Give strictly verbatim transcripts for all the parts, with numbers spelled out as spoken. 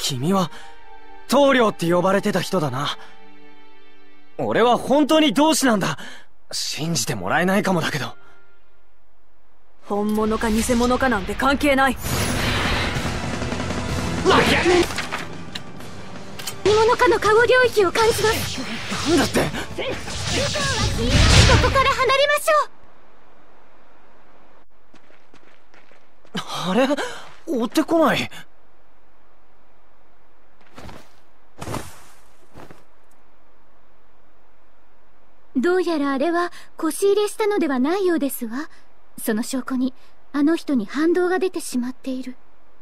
君は棟梁って呼ばれてた人だな。俺は本当に同志なんだ。信じてもらえないかもだけど。 本物か偽物かなんて関係ない。 何者かのカゴ領域を感じます。 なんだって。ここから離れましょう。あれ、追ってこない。 どうやらあれは腰入れしたのではないようですわ。その証拠にあの人に反動が出てしまっている。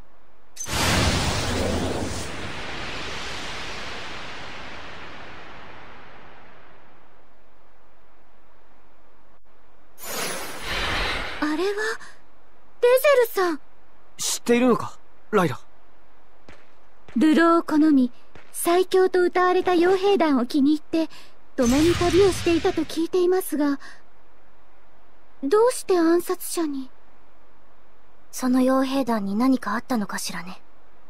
あれはデゼルさん。 知っているのか、ライラ。 流浪を好み最強と謳われた傭兵団を気に入って共に旅をしていたと聞いていますが、どうして暗殺者に？ その傭兵団に何かあったのかしらね。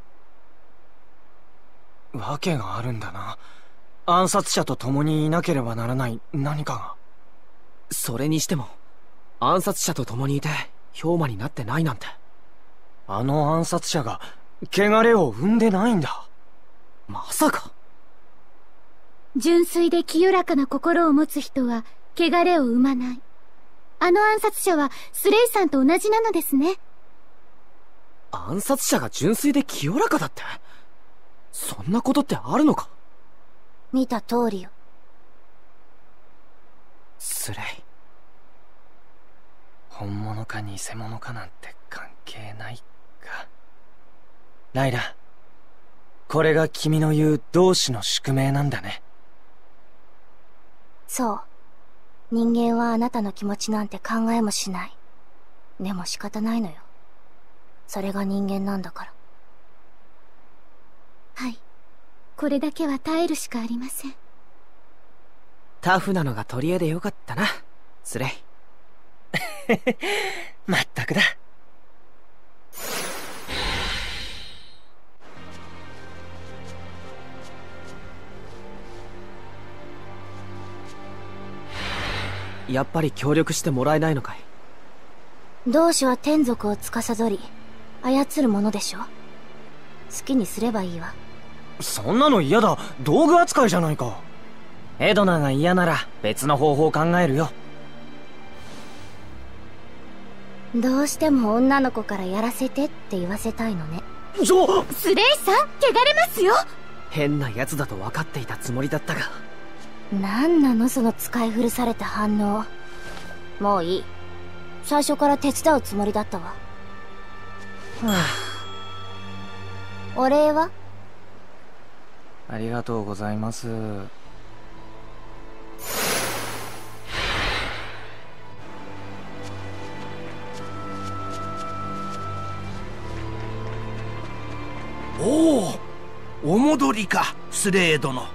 わけがあるんだな。暗殺者と共にいなければならない何かが。 それにしても暗殺者と共にいて氷魔になってないなんて。 あの暗殺者が汚れを生んでないんだ。 まさか。 純粋で清らかな心を持つ人は汚れを生まない。あの暗殺者はスレイさんと同じなのですね。 暗殺者が純粋で清らかだって、そんなことってあるのか？ 見た通りよ。 スレイ。 本物か偽物かなんて関係ないか。ライラ、これが君の言う同志の宿命なんだね。 そう。人間はあなたの気持ちなんて考えもしない。でも仕方ないのよ。それが人間なんだから。 はい。これだけは耐えるしかありません。 タフなのが取り柄でよかったな、スレイ。 まったくだ。 やっぱり協力してもらえないのかい？ 同志は天族を司り操るものでしょ。好きにすればいいわ。 そんなの嫌だ。道具扱いじゃないか。エドナが嫌なら別の方法を考えるよ。 どうしても女の子からやらせてって言わせたいのね。 ちょスレイさん、汚れますよ。 変な奴だと分かっていたつもりだったが。 なんなのその使い古された反応。もういい。最初から手伝うつもりだったわ。 はあ、お礼は？ ありがとうございます。 おお、お戻りか、スレー殿。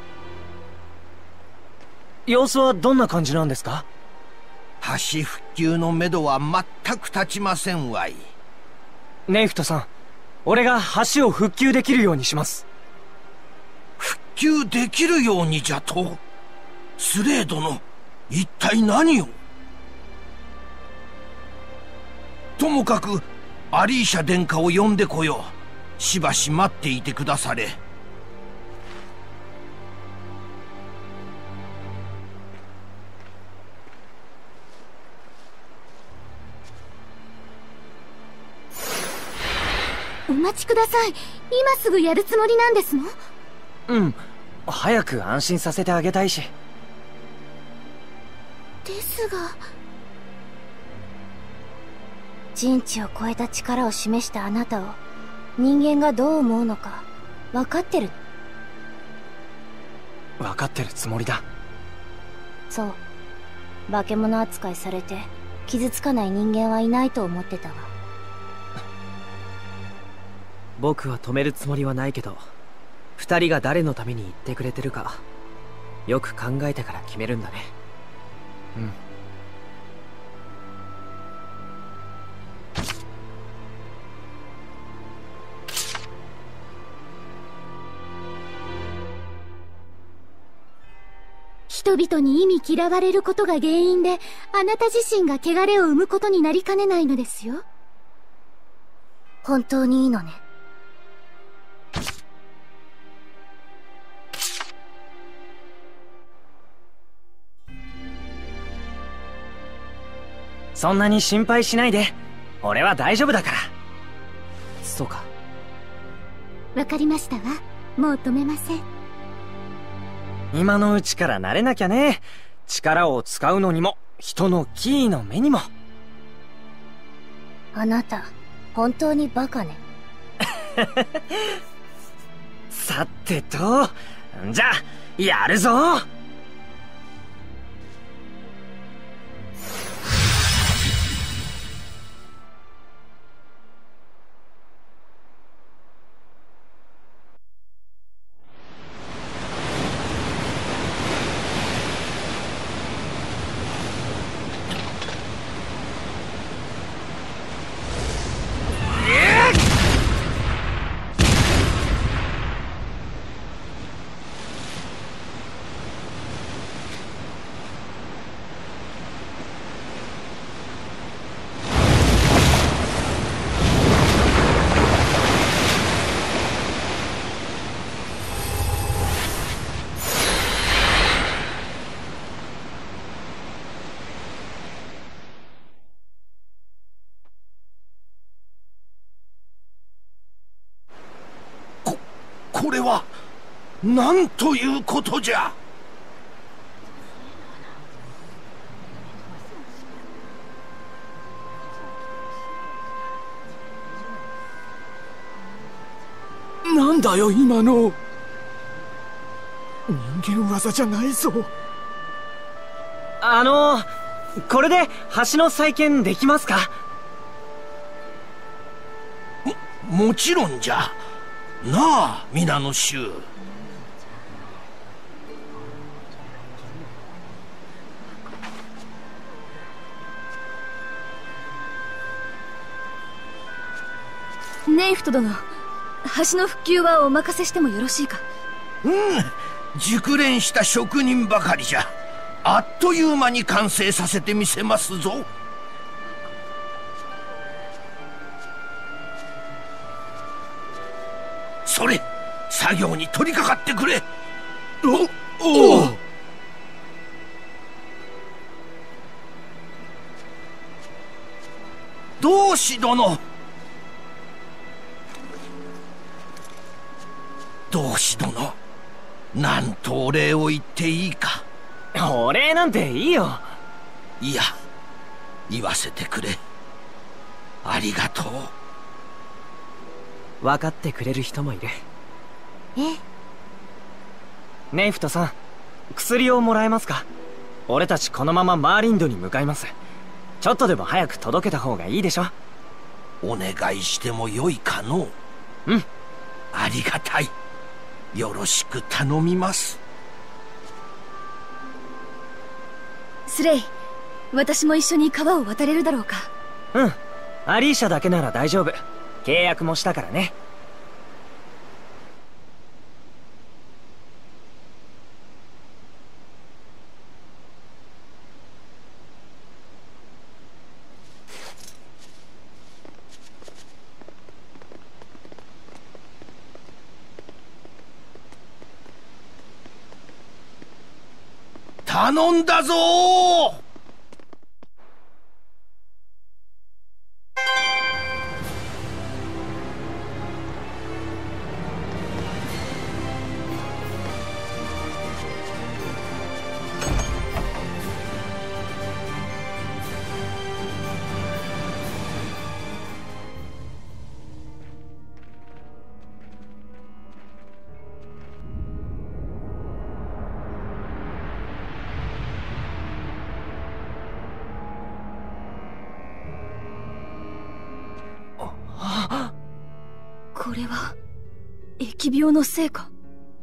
様子はどんな感じなんですか？ 橋復旧のめどは全く立ちませんわい。 ネイフトさん、俺が橋を復旧できるようにします。 復旧できるようにじゃと？スレー殿、一体何を？ともかくアリーシャ殿下を呼んでこよう。しばし待っていてくだされ。 お待ちください。今すぐやるつもりなんですの？ うん。早く安心させてあげたいし。 ですが。 人知を超えた力を示したあなたを人間がどう思うのか分かってる？ 分かってるつもりだ。 そう。化け物扱いされて傷つかない人間はいないと思ってたわ。 僕は止めるつもりはないけど、二人が誰のために言ってくれてるかよく考えてから決めるんだね。 うん。 人々に意味嫌われることが原因で、あなた自身が汚れを生むことになりかねないのですよ。 本当にいいのね。 そんなに心配しないで。俺は大丈夫だから。 そうか。 わかりましたわ。もう止めません。 今のうちから慣れなきゃね。力を使うのにも、人のキーの目にも。 あなた、本当にバカね。 さてと、じゃあ、やるぞ。 これは何ということじゃ。 なんだよ今の。人間技じゃないぞ。 あのこれで橋の再建できますか？ も、もちろんじゃ。なあ、皆の衆。 ネイフト殿、橋の復旧はお任せしてもよろしいか？ うん、熟練した職人ばかりじゃ。あっという間に完成させてみせますぞ。それ、作業に取り掛かってくれ。お、おう。同志殿。同志殿、なんとお礼を言っていいか。 お礼なんていいよ。 いや、言わせてくれ。ありがとう。 分かってくれる人もいる。 え？ ネイフトさん、薬をもらえますか？俺たちこのままマーリンドに向かいます。ちょっとでも早く届けた方がいいでしょ。 お願いしてもよいかのう。 うん。 ありがたい。よろしく頼みます。 スレイ、私も一緒に川を渡れるだろうか？ うん。アリーシャだけなら大丈夫。契約もしたからね。 頼んだぞー。 これは疫病のせいか？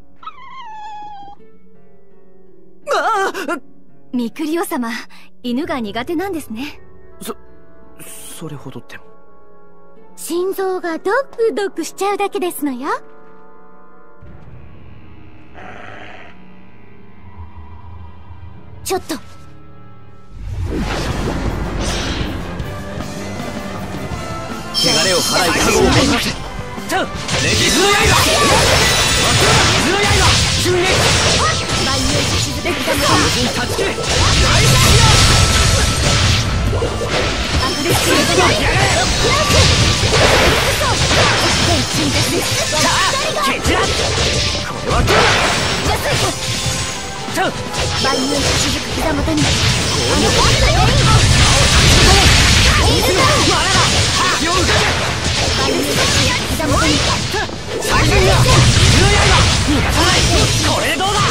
ああ！ ミクリオ様、犬が苦手なんですね。 そ、それほどっても。 心臓がドクドクしちゃうだけですのよ。 ちょっと。 汚れを払い覚悟を持たせ。じゃあ水の刃、水の刃襲撃。 万有静できたの無人断ち切れ。ナイスアグレッシブでやれ。 ケチラ。これはどうだ。じゃあ万有静く膝元に。 これでどうだ。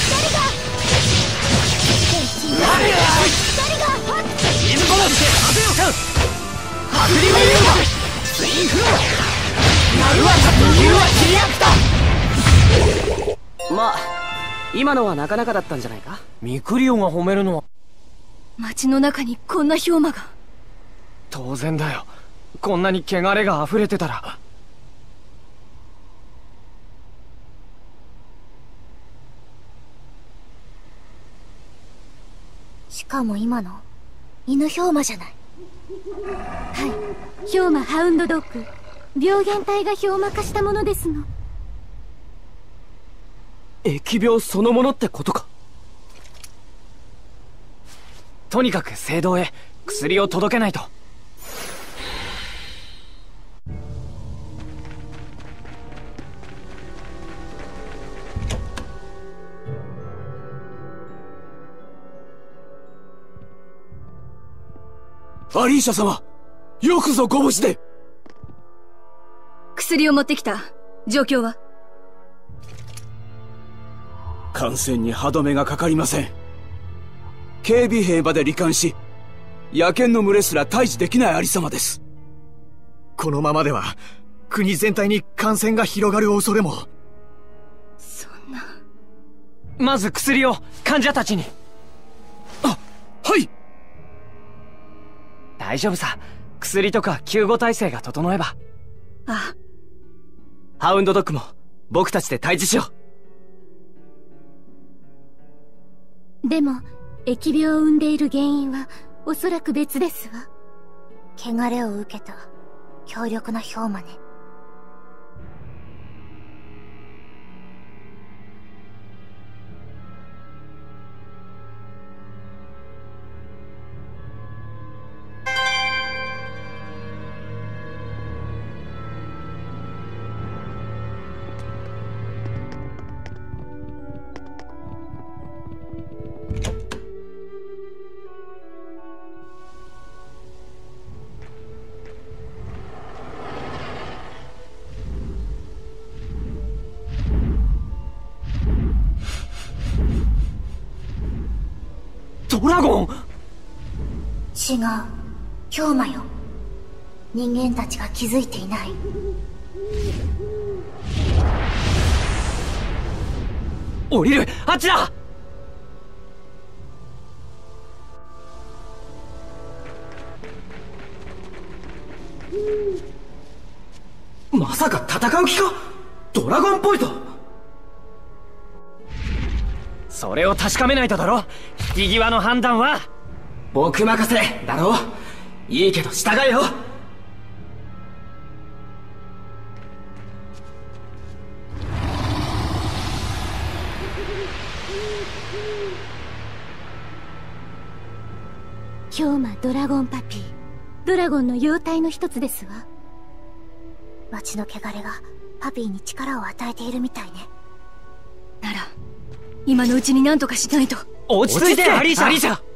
まあ今のはなかなかだったんじゃないか。 ミクリオが褒めるのは街の中にこんな氷魔が。 当然だよ。こんなに汚れが溢れてたら。 しかも今の犬氷魔じゃない。 はい氷魔ハウンドドッグ、病原体が氷魔化したものですの。 疫病そのものってことか。 とにかく聖堂へ薬を届けないと。 アリーシャ様、よくぞご無事で。 薬を持ってきた。状況は？ 感染に歯止めがかかりません。警備兵まで罹患し、野犬の群れすら退治できないありさまです。このままでは国全体に感染が広がる恐れも。 そんな。 まず薬を患者たちに。 あ、はい。 大丈夫さ。薬とか救護体制が整えば。 ああ。 ハウンドドッグも僕たちで退治しよう。でも疫病を生んでいる原因はおそらく別ですわ。 汚れを受けた強力な氷魔ね。 ドラゴン。 違う、氷魔よ。人間たちが気づいていない。 降りる。あっちだ。 まさか戦う気か。ドラゴンポイント。 それを確かめないとだろ。引き際の判断は僕任せだろ。いいけど従えよ。 氷魔ドラゴンパピー、ドラゴンの妖体の一つですわ。 街の汚れがパピーに力を与えているみたいね。 なら今のうちに何とかしないと。 落ち着いてアリーシャ。アリーシャ。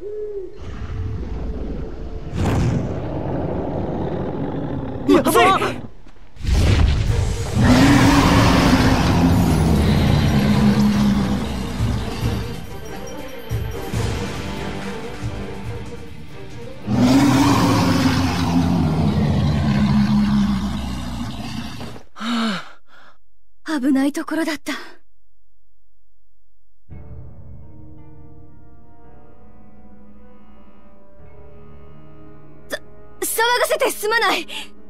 やばい。 危ないところだった。騒がせてすまない。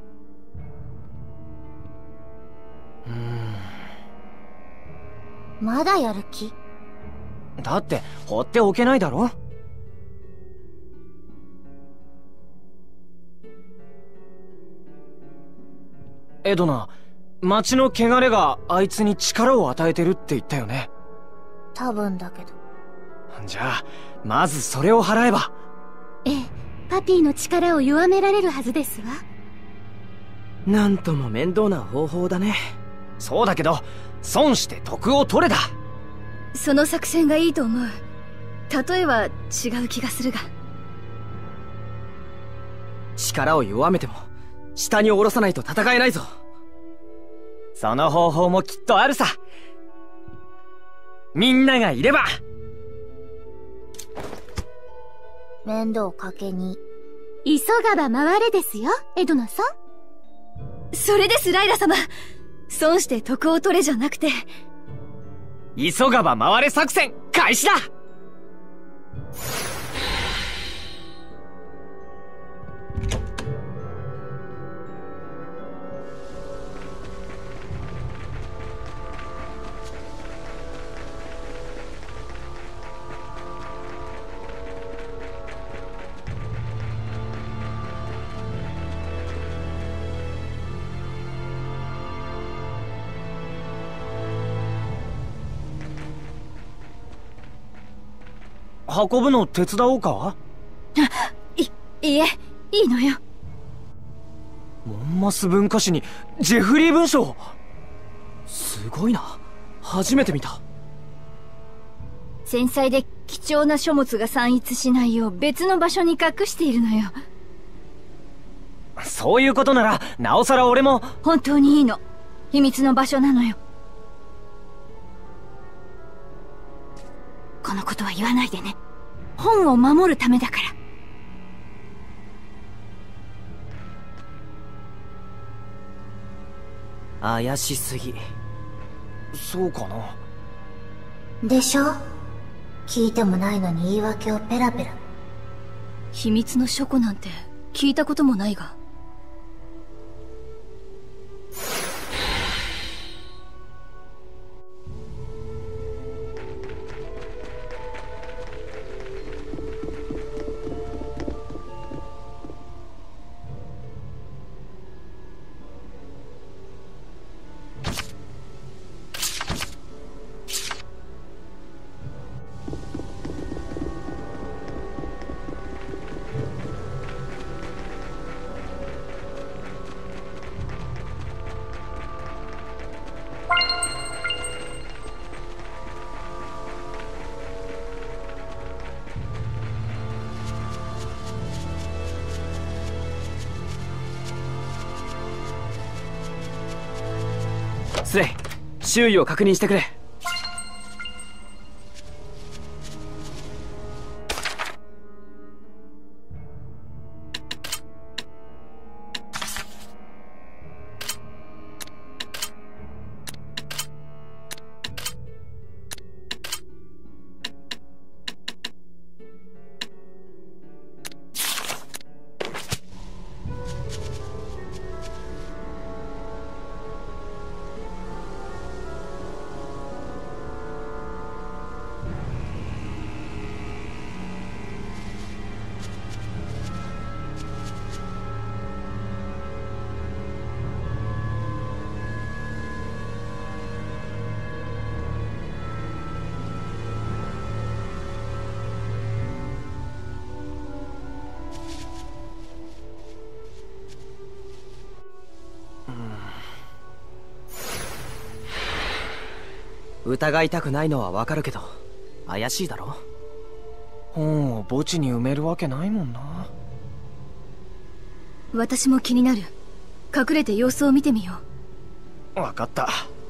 うーん。 まだやる気？ だって放っておけないだろ。 エドナ、町の汚れがあいつに力を与えてるって言ったよね。 多分だけど。 じゃあ、まずそれを払えば。 ええ、パピーの力を弱められるはずですわ。 なんとも面倒な方法だね。 そうだけど、損して得を取れだ。 その作戦がいいと思う。例えは違う気がするが。 力を弱めても下に下ろさないと戦えないぞ。 その方法もきっとあるさ。みんながいれば。 面倒かけに。 急がば回れですよ、エドナさん。 それですライラ様。損して得を取れじゃなくて、 急がば回れ作戦開始だ。運ぶの手伝おうか？ い、いいえ、いいのよ。 モンマス文化史にジェフリー文章。 すごいな。初めて見た。 繊細で貴重な書物が散逸しないよう別の場所に隠しているのよ。 そういうことなら、なおさら俺も。 本当にいいの。秘密の場所なのよ。このことは言わないでね。本を守るためだから。 怪しすぎ。 そうかな。 でしょ？聞いてもないのに言い訳をペラペラ。 秘密の書庫なんて聞いたこともないが。 スレイ、周囲を確認してくれ。疑いたくないのはわかるけど、怪しいだろ。 本を墓地に埋めるわけないもんな。 私も気になる。隠れて様子を見てみよう。わかった。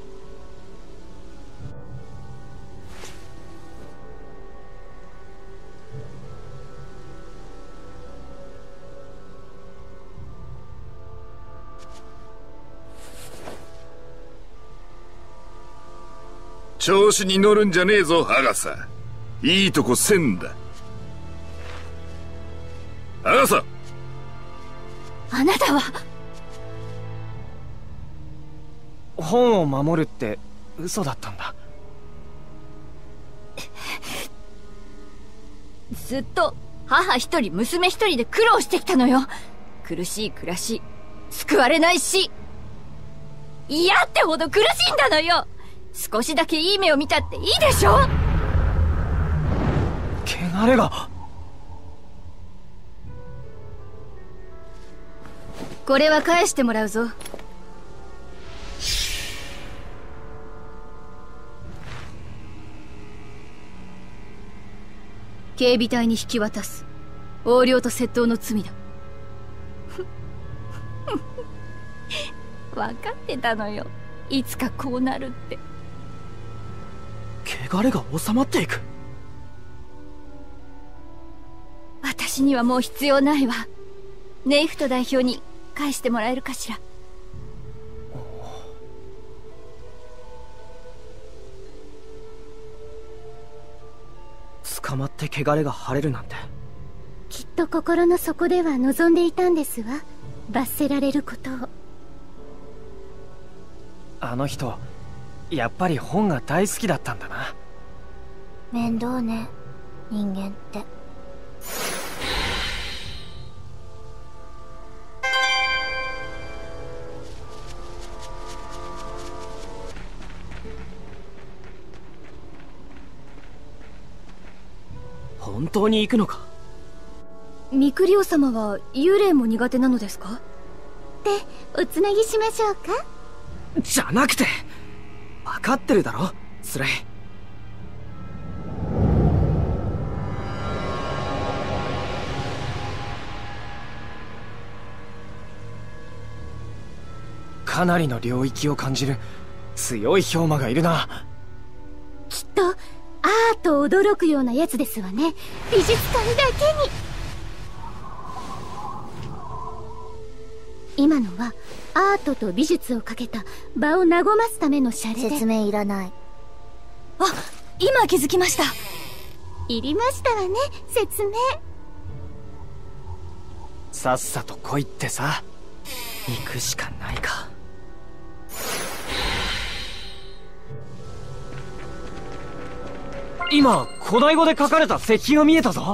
調子に乗るんじゃねえぞ、ハガサ。いいとこせんだ。ハガサ！ あなたは。 本を守るって嘘だったんだ。 ずっと母一人娘一人で苦労してきたのよ。苦しい暮らし救われないし。 嫌ってほど苦しんだのよ。少しだけいい目を見たっていいでしょ。 汚れが。 これは返してもらうぞ。警備隊に引き渡す。横領と窃盗の罪だ。分かってたのよ、いつかこうなるって。 汚れが収まっていく。 私にはもう必要ないわ。ネイフト代表に返してもらえるかしら。 捕まって汚れが晴れるなんて。 きっと心の底では望んでいたんですわ、罰せられることを。 あの人やっぱり本が大好きだったんだな。 面倒ね、人間って。 本当に行くのか。 ミクリオ様は幽霊も苦手なのですか？ で、おつなぎしましょうか？ じゃなくて、分かってるだろ、スレイ。 かなりの領域を感じる強い氷魔がいるな。 きっとアート驚くようなやつですわね。美術館だけに。今のはアートと美術をかけた場を和ますためのシャレで。 説明いらない。 あ、今気づきました。 いりましたわね、説明。 さっさと来いってさ。 行くしかないか。 今古代語で書かれた石碑が見えたぞ。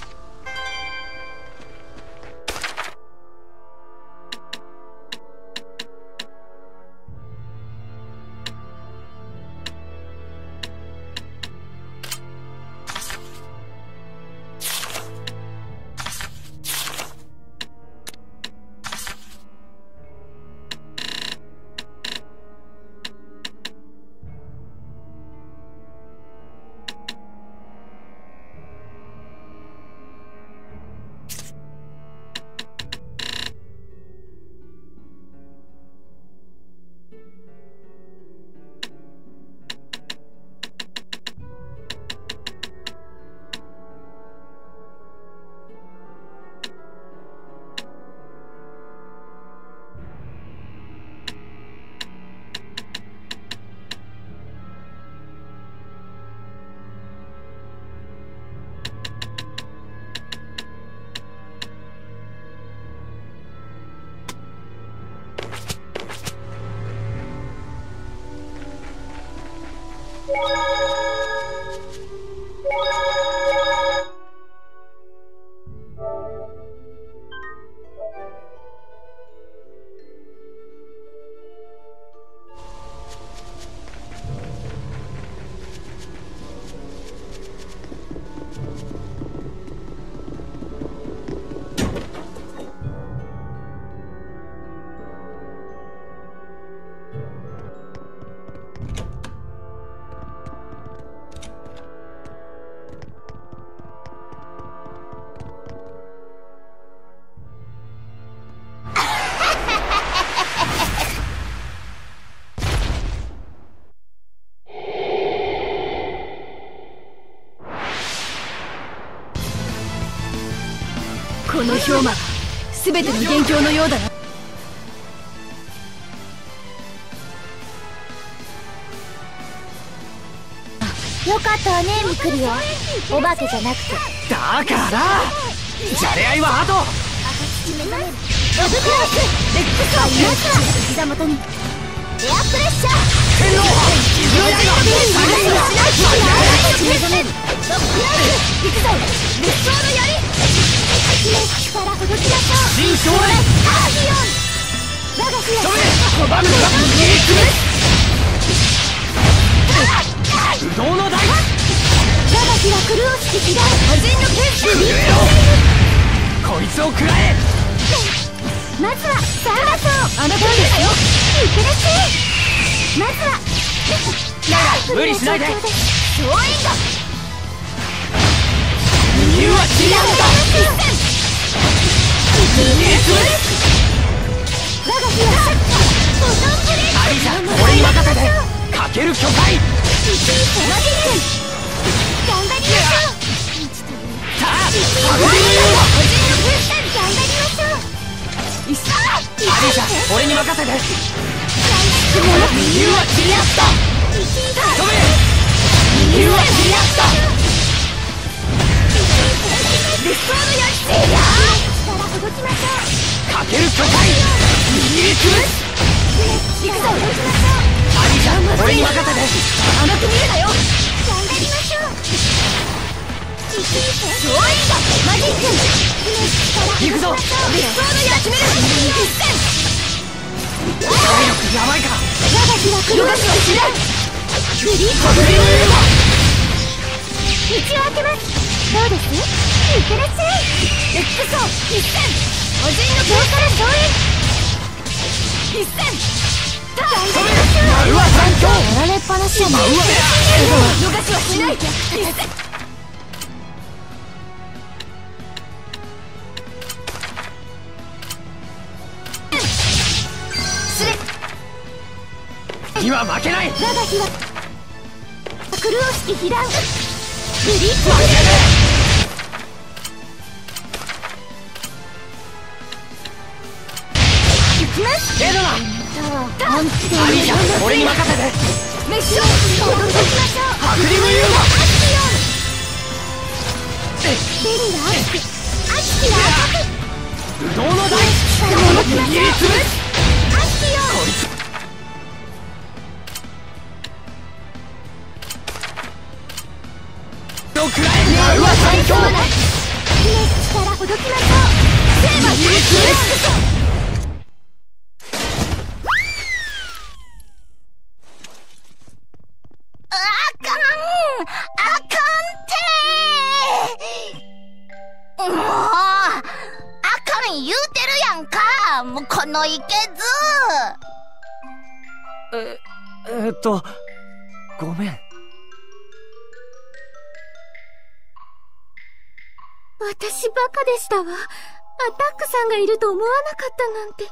この氷魔、すべての元凶のようだな。 よかったわね、ミクリオ。お化けじゃなくて。 だからじゃれ合いは後。 赤土目覚める。ロブクラスレックスはまずは膝元にエアプレッシャー。 天皇派目覚める。ロブクラス行くぞ。熱唱の槍。力ほどきだしょう。 新少年カーディオン。 不動の台。 我が日は狂うしき嫌い。 魔人の剣士。 こいつを食らえ。 まずはサーラソー。 あなたですよ。 いってらっしゃい。まずは無理しないで。 総員だ。 理由は違うのだ。 我が日はボトンブレイク。 アリサ、俺に任せて。かける巨体。 頑張りましょう。 さあ、 頑張りましょう。 アリサ、俺に任せて。理由は違った。止め。理由は違った。 理想のやつや。力ほどきましょう。 かける巨体。握りつぶす。 行くぞ。 アリサ、俺に任せて。 甘く見るなよ。 頑張りましょう。 総員だ。マジック。 行くぞ。 理想のやつめる。 体力やばいか。 我が日は黒がしはしない。フリーコブリーム。道を開けます。どうです？いってらっしゃい。 エックソ一戦。魔人の今日から総員。 一戦。 頑張りましょう。 丸は三強。 やられっぱなしやな。 逃しはしない。一戦。 には負けない。 我が日は狂うしき被弾。フリーコブリーム。行きます。 エドナ。 安定アリサ、俺に任せて。 メッション。 踊っていきましょう。 ハクリムユーマ。 ベリーは熱く熱きは赤く。 不動の台。握りつぶす。 熱きよ。 こいつ。食らえ。丸は三強。 力ほどきましょう。 成敗。 握りつぶす。 あかんあかんてもうあかん言うてるやんか。もうこのいけず。 え、えっと、ごめん。 私バカでしたわ。アタックさんがいると思わなかったなんて。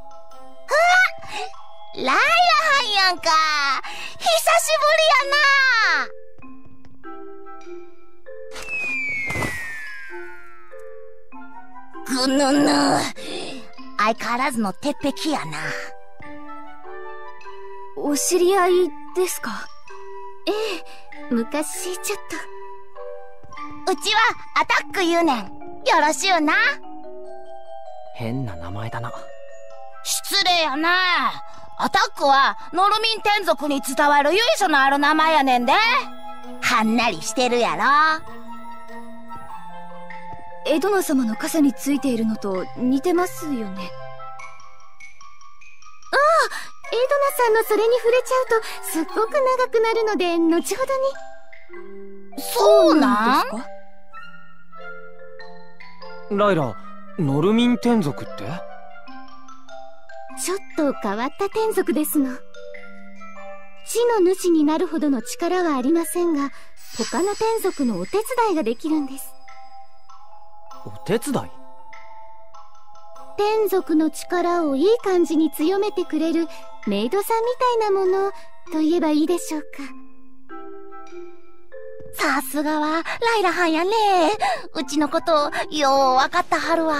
ライラハンやんか。久しぶりやな。ぐぬぬ。相変わらずの鉄壁やな。 お知り合いですか？ええ、昔ちょっと。 うちはアタック言うねん。よろしゅうな。 変な名前だな。 失礼やな。アタックはノルミン天族に伝わる由緒のある名前やねんで。はんなりしてるやろ。 エドナ様の傘についているのと似てますよね。ああ、エドナさんのそれに触れちゃうとすっごく長くなるので後ほどに。 そうなん？ ですか？ ライラ、ノルミン天族って？ ちょっと変わった天族ですの。地の主になるほどの力はありませんが、他の天族のお手伝いができるんです。 お手伝い？ 天族の力をいい感じに強めてくれるメイドさんみたいなものと言えばいいでしょうか。 さすがはライラはんやね。うちのことようわかったはるわ。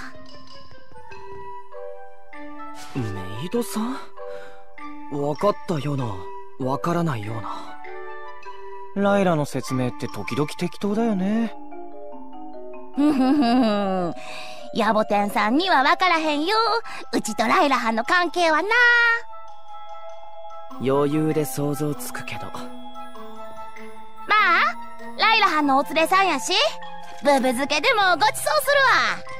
メイドさん？わかったような、わからないような。 ライラの説明って時々適当だよね。 ふんふんふんふん。ヤボテンさんにはわからへんよ。うちとライラはんの関係はな。 余裕で想像つくけど。 まあ、ライラはんのお連れさんやし、ブブ漬けでもごちそうするわ。